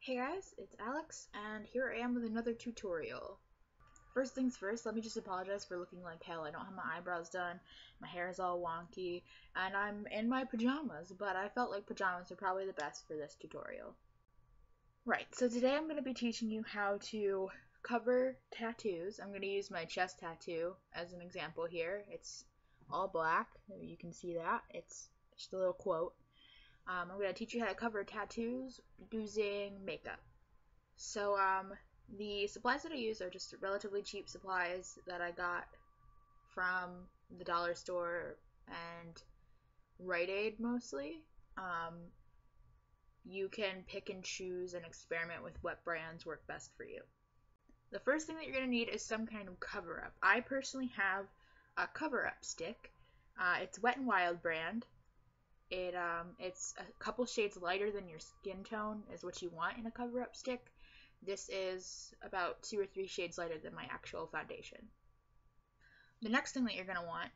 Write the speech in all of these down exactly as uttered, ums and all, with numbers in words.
Hey guys, it's Alex, and here I am with another tutorial. First things first, let me just apologize for looking like hell. I don't have my eyebrows done, my hair is all wonky, and I'm in my pajamas, but I felt like pajamas are probably the best for this tutorial. Right, so today I'm going to be teaching you how to cover tattoos. I'm going to use my chest tattoo as an example here. It's all black, you can see that. It's just a little quote. Um, I'm going to teach you how to cover tattoos using makeup. So um, the supplies that I use are just relatively cheap supplies that I got from the dollar store and Rite Aid mostly. Um, you can pick and choose and experiment with what brands work best for you. The first thing that you're going to need is some kind of cover-up. I personally have a cover-up stick. Uh, it's Wet n Wild brand. It um it's a couple shades lighter than your skin tone is what you want in a cover-up stick. This is about two or three shades lighter than my actual foundation. The next thing that you're going to want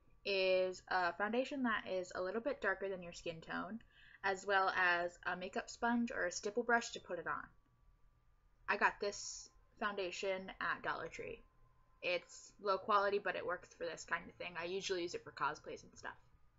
is a foundation that is a little bit darker than your skin tone, as well as a makeup sponge or a stipple brush to put it on. I got this foundation at Dollar Tree. It's low quality, but it works for this kind of thing. I usually use it for cosplays and stuff.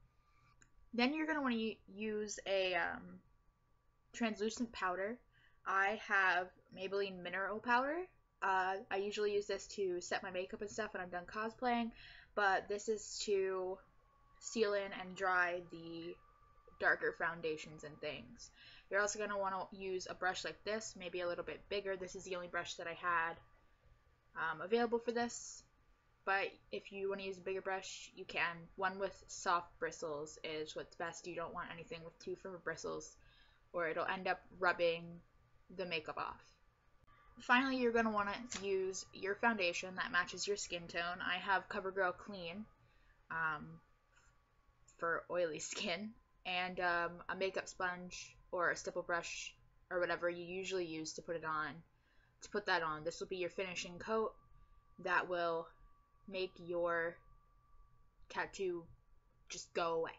Then you're going to want to use a um, translucent powder. I have Maybelline Mineral Powder. Uh, I usually use this to set my makeup and stuff when I'm done cosplaying, but this is to seal in and dry the darker foundations and things. You're also going to want to use a brush like this, maybe a little bit bigger. This is the only brush that I had um, available for this. But if you want to use a bigger brush, you can. One with soft bristles is what's best. You don't want anything with too firm bristles, or it'll end up rubbing the makeup off. Finally, you're going to want to use your foundation that matches your skin tone. I have CoverGirl Clean um, for oily skin, and um, a makeup sponge or a stipple brush or whatever you usually use to put it on. To put that on, this will be your finishing coat that will make your tattoo just go away.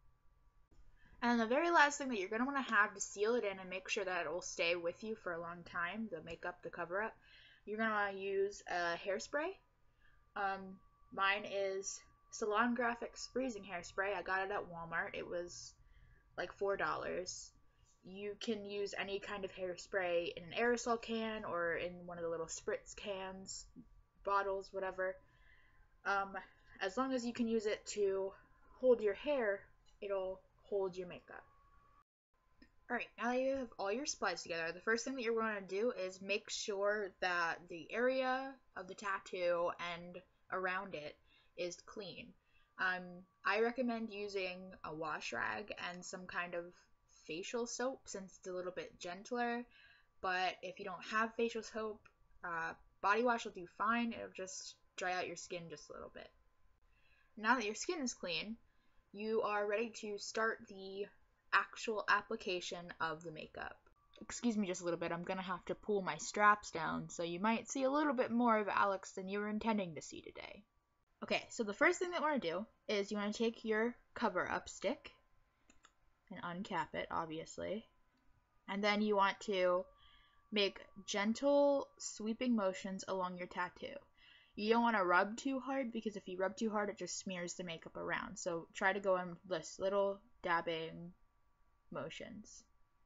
And the very last thing that you're going to want to have to seal it in and make sure that it will stay with you for a long time, the makeup, the cover up, you're going to want to use a hairspray. Um, mine is Salon Graphics Freezing Hairspray. I got it at Walmart. It was like four dollars. You can use any kind of hairspray in an aerosol can or in one of the little spritz cans, bottles, whatever. Um, as long as you can use it to hold your hair, it'll hold your makeup. Alright, now that you have all your supplies together, the first thing that you're going to do is make sure that the area of the tattoo and around it is clean. Um, I recommend using a wash rag and some kind of facial soap since it's a little bit gentler, but if you don't have facial soap, uh, body wash will do fine. It'll just dry out your skin just a little bit. Now that your skin is clean, you are ready to start the actual application of the makeup. Excuse me just a little bit, I'm gonna have to pull my straps down, so you might see a little bit more of Alex than you were intending to see today. Okay, so the first thing that you want to do is you want to take your cover-up stick and uncap it, obviously, and then you want to make gentle sweeping motions along your tattoo. You don't want to rub too hard because if you rub too hard, it just smears the makeup around. So try to go in this little dabbing motions.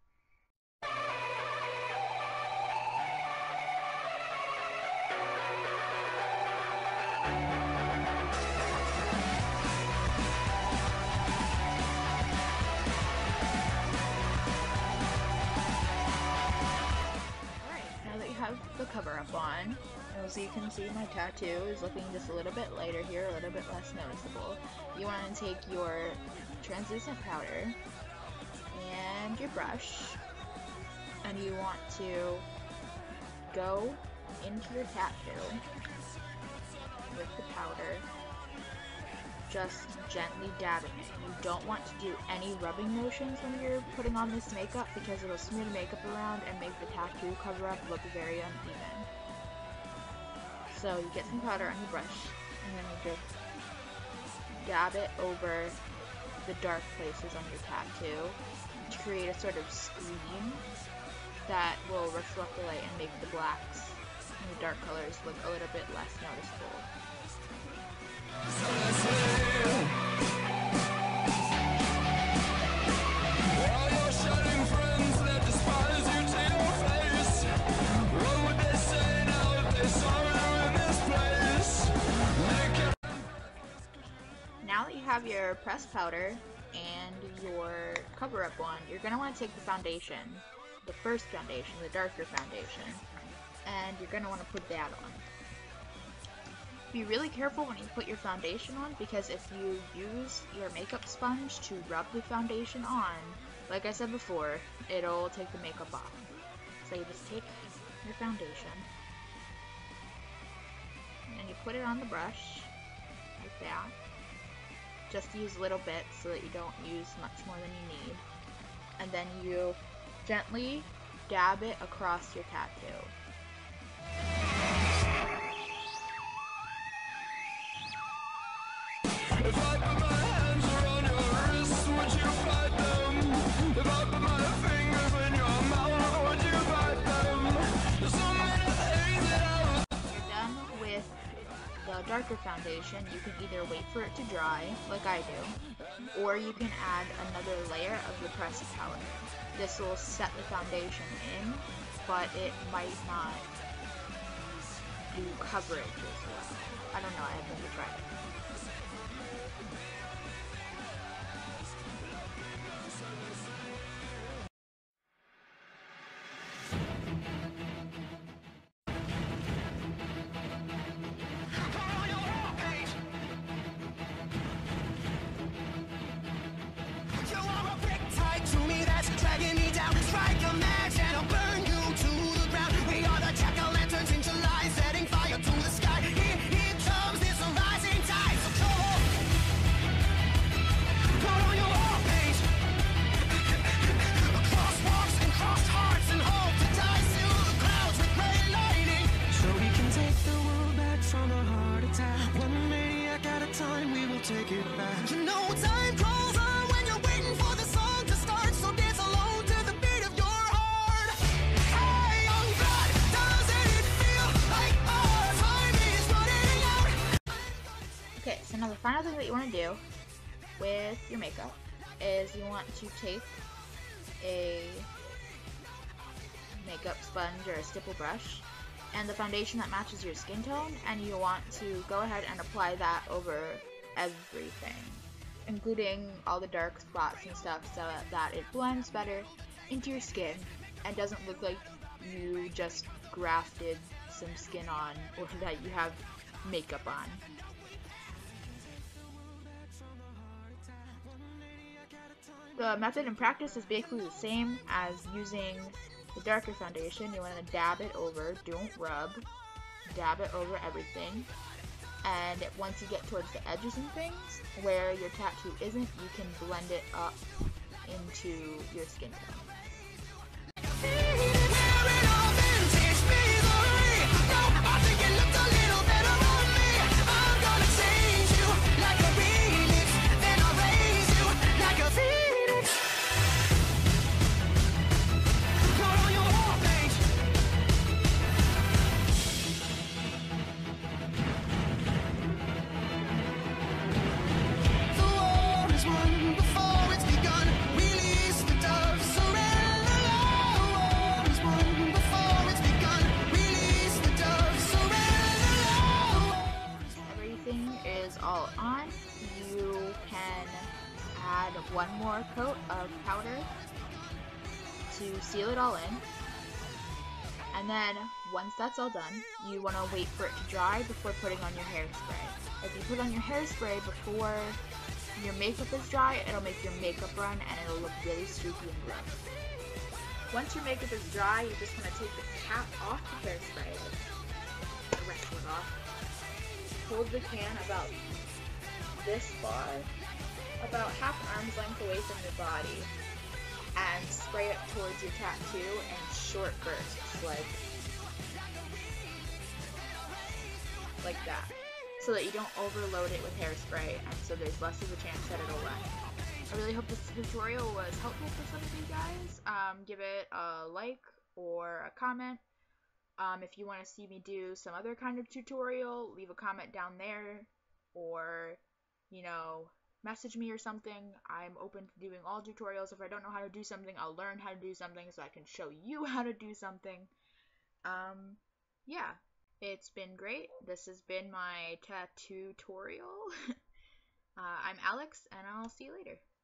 The cover up on. As you can see, my tattoo is looking just a little bit lighter here, a little bit less noticeable. You want to take your translucent powder and your brush, and you want to go into your tattoo with the powder, just gently dabbing it. You don't want to do any rubbing motions when you're putting on this makeup because it'll smear the makeup around and make the tattoo cover up look very uneven. So you get some powder on your brush and then you just dab it over the dark places on your tattoo to create a sort of screen that will reflect the light and make the blacks and the dark colors look a little bit less noticeable. Now that you have your pressed powder and your cover-up one, you're going to want to take the foundation, the first foundation, the darker foundation, and you're going to want to put that on. Be really careful when you put your foundation on, because if you use your makeup sponge to rub the foundation on, like I said before, it'll take the makeup off. So you just take your foundation, and you put it on the brush, like that. Just use little bits so that you don't use much more than you need. And then you gently dab it across your tattoo. If I put my hands around your wrists, would you fight them? If I put my fingers in your mouth, would you fight them? There's so many things that I would... You're done with the darker foundation. You can either wait for it to dry, like I do, or you can add another layer of the pressed powder. This will set the foundation in, but it might not do coverage as well. I don't know, I haven't never tried it. Take it back. You know time crawls on when you're waiting for the song to start, so dance alone to the beat of your heart. Hey, young blood, doesn't it feel like our time is running out? Okay, so now the final thing that you want to do with your makeup is you want to take a makeup sponge or a stipple brush and the foundation that matches your skin tone, and you want to go ahead and apply that over everything, including all the dark spots and stuff, so that it blends better into your skin and doesn't look like you just grafted some skin on or that you have makeup on. The method in practice is basically the same as using the darker foundation. You want to dab it over, don't rub, dab it over everything. And once you get towards the edges and things, where your tattoo isn't, you can blend it up into your skin tone. All on, you can add one more coat of powder to seal it all in, and then once that's all done, you want to wait for it to dry before putting on your hairspray. If you put on your hairspray before your makeup is dry, it'll make your makeup run and it'll look really streaky and gross. Once your makeup is dry, you just want to take the cap off the hairspray, the rest of it off. Hold the can about this far, about half arm's length away from your body, and spray it towards your tattoo in short bursts, like like that, so that you don't overload it with hairspray, and so there's less of a chance that it'll run. I really hope this tutorial was helpful for some of you guys. Um, give it a like or a comment. Um, if you want to see me do some other kind of tutorial, leave a comment down there, or, you know, message me or something. I'm open to doing all tutorials. If I don't know how to do something, I'll learn how to do something so I can show you how to do something. Um, yeah, it's been great. This has been my tattoo tutorial. uh, I'm Alex, and I'll see you later.